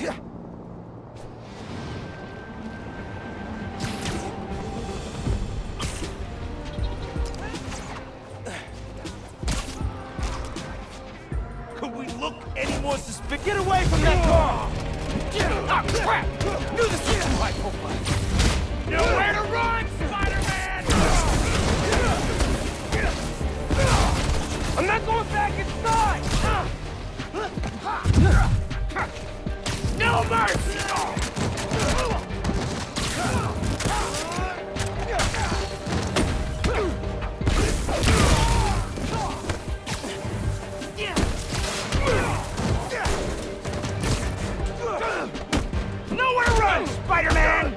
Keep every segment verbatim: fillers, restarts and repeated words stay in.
Could we look any more suspicious? Get away from that car! Ah, crap! Knew this was too high profile. Nowhere to run, Spider-Man! I'm not going back inside! No mercy! Nowhere to run, Spider-Man!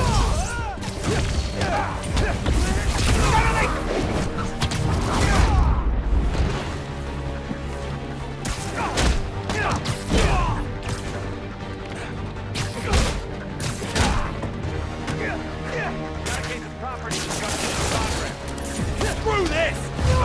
Screw this!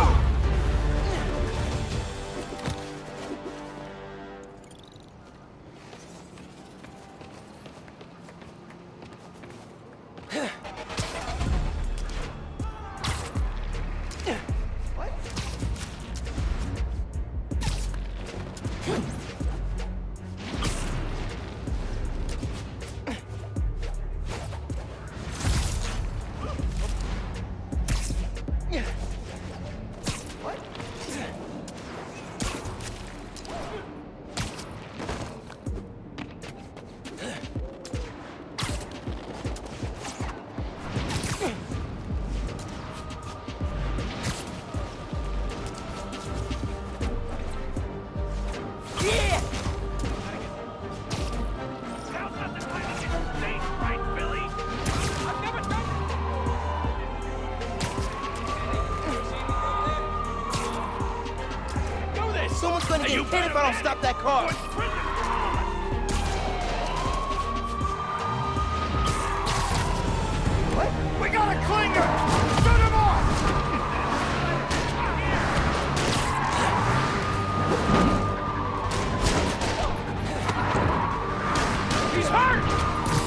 Someone's gonna get hit if I don't stop that car! What? We got a clinger! Shut him off! He's hurt!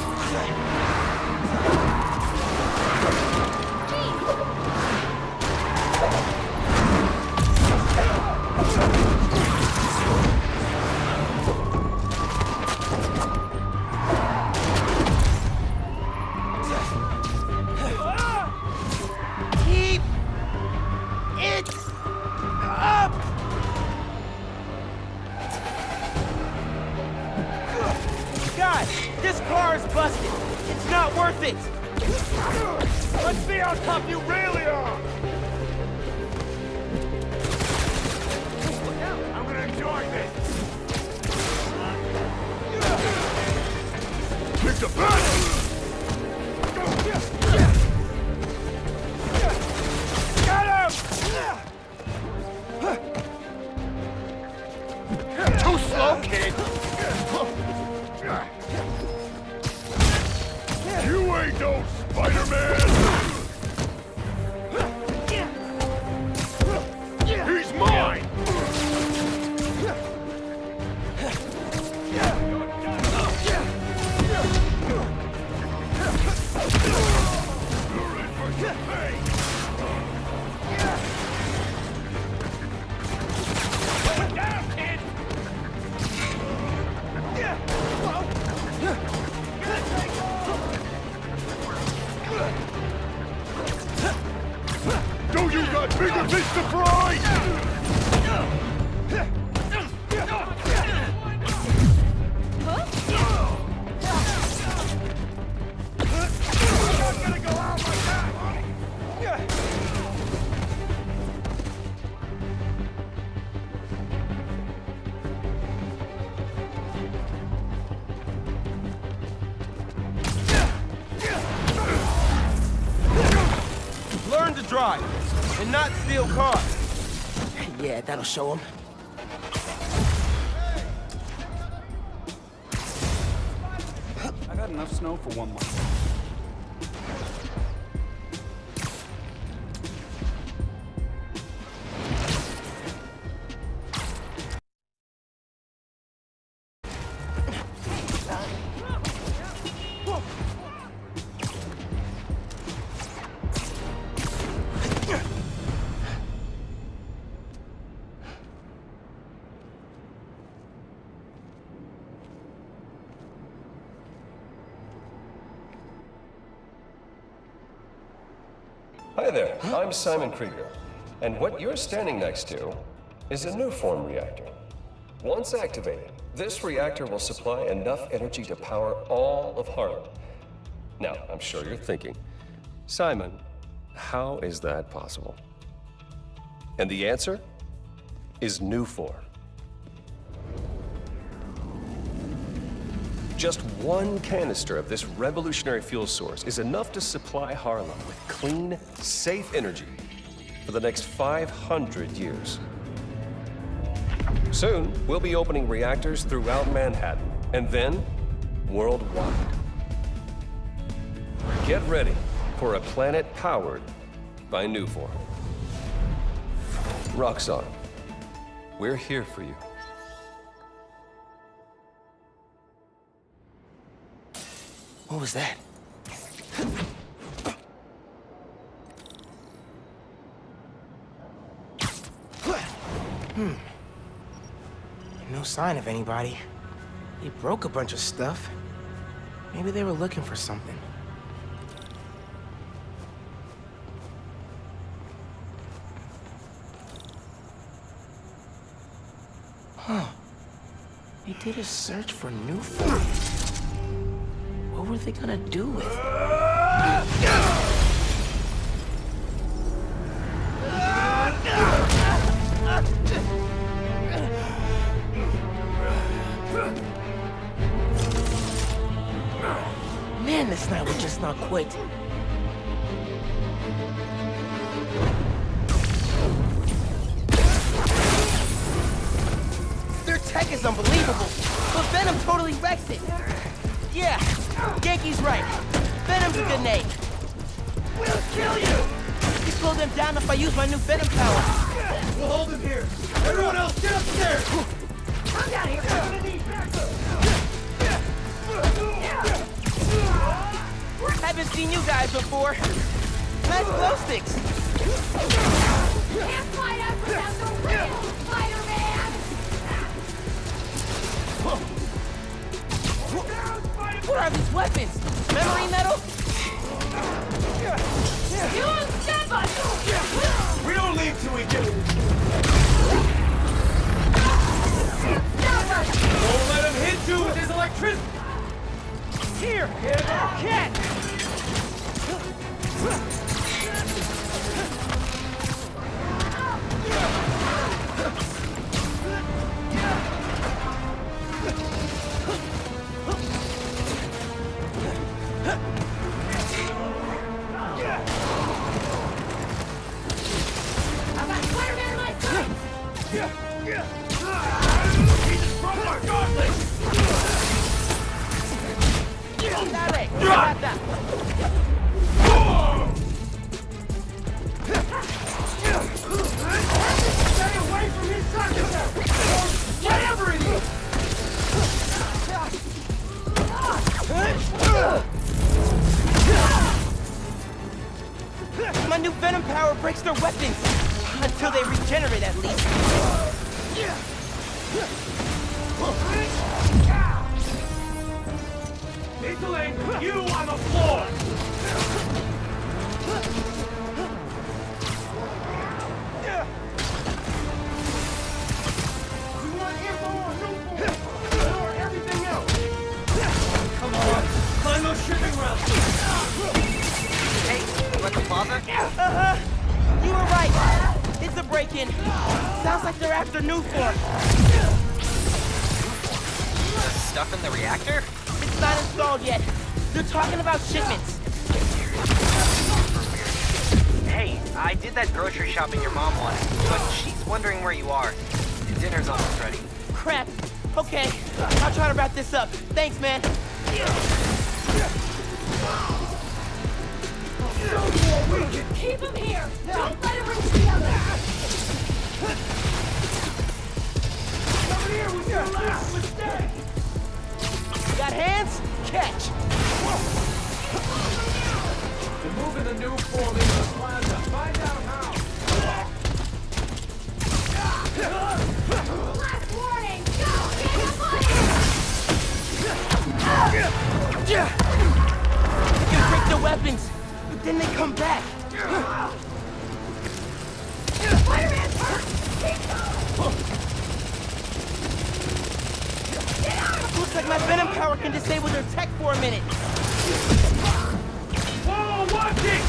This car is busted. It's not worth it. Let's see how tough you really are. I'm gonna enjoy this. Pick the back. Got him. Too slow, kid. You ain't no Spider-Man! He's mine! Down, kid! No, you got bigger fish to fry! Learn to drive, and not steal cars. Yeah, that'll show him. I got enough snow for one month. Hi there, I'm Simon Krieger, and what you're standing next to is a Nuform reactor. Once activated, this reactor will supply enough energy to power all of Harlem. Now, I'm sure you're thinking, Simon, how is that possible? And the answer is Nuform. Just one canister of this revolutionary fuel source is enough to supply Harlem with clean, safe energy for the next five hundred years. Soon, we'll be opening reactors throughout Manhattan, and then worldwide. Get ready for a planet powered by Nuform. Roxxon, we're here for you. What was that? Hmm. No sign of anybody. They broke a bunch of stuff. Maybe they were looking for something. Huh. They did a search for Nuform. What were they gonna do with it? Man, this night would just not quit. Their tech is unbelievable, but Venom totally wrecks it. Yeah, Yankee's right. Venom's a good name. We'll kill you! You slow them down if I use my new Venom power. We'll hold them here. Everyone else, get upstairs! Come down here! I'm gonna need backup! Haven't seen you guys before. Nice glow sticks. Can't fight us without the real Spider-Man! What are these weapons? Memory metal? You won't stop us! We don't leave till we get it! Stop us! Don't let him hit you with his electricity! Here, cat! I've got Spider-Man in my sight! He's from our gauntlet! Dale, got that. Stay away from his circus! Whatever it is! My new Venom power breaks their weapons. Until they regenerate, at least. Nicolene, you on the floor! We want info on Nuform or everything else! Come on, climb those shipping routes! Hey, you at the plaza? Uh-huh. You were right. It's a break-in. Sounds like they're after Nuform. Stuff in the reactor? It's not installed yet. They're talking about shipments. Hey, I did that grocery shopping your mom wanted, but she's wondering where you are. Dinner's almost ready. Crap. Okay, I'll try to wrap this up. Thanks, man. Keep him here! Don't let him reach the other! Come here with your last mistake! Got hands? Catch. They're moving the Nuform into the plaza. Find out how! Last warning! Go! Get him on! You can break their weapons, but then they come back. Spider-Man's hurt! Keep going! Get out! Looks like my Venom power can disable their tech for a minute. Whoa, watch it!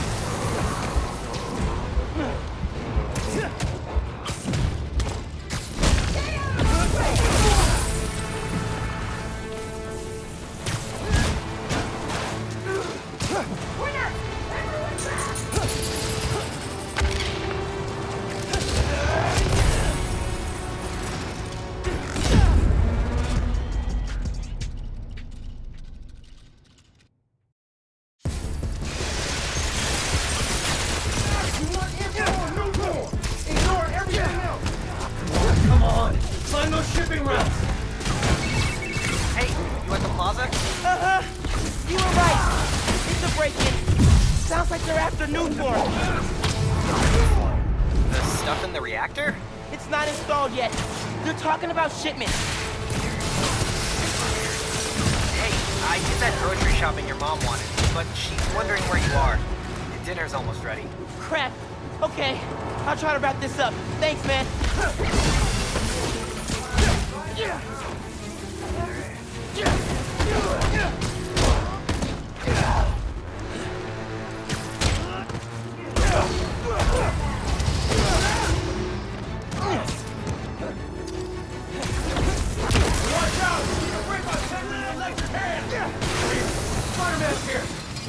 Winner! Everyone's back! Come on, find those shipping routes. Hey, you at the plaza? Uh-huh. You were right. It's a break-in. Sounds like they're after Nuform. The stuff in the reactor? It's not installed yet. They're talking about shipments. Hey, I did that grocery shopping your mom wanted, but she's wondering where you are. Dinner's almost ready. Crap. Okay, I'll try to wrap this up. Thanks, man. Watch out! You're right by ten minute electric hand! Spider-Man's here!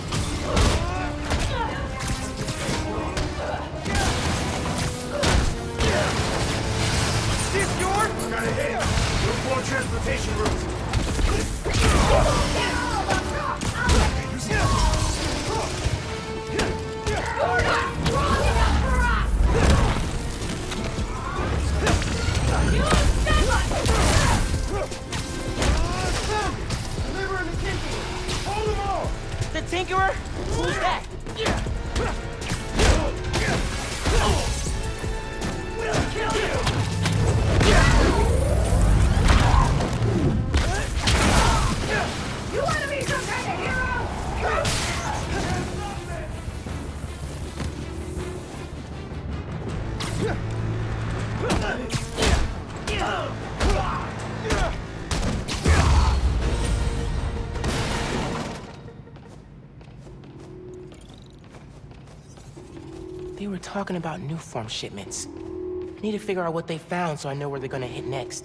This yours? Gotta hit him! Reform transportation routes! The Tinkerer? Who's that? We'll kill you! You wanna be some kind of hero? They were talking about Nuform shipments. I need to figure out what they found so I know where they're gonna hit next.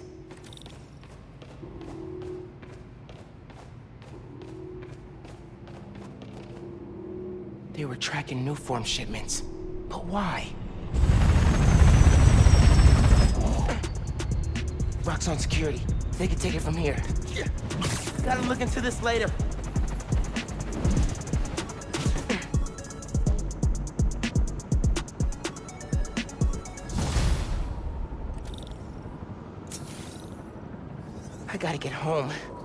They were tracking Nuform shipments. But why? Rock's on security. They can take it from here. Gotta look into this later. I gotta get home.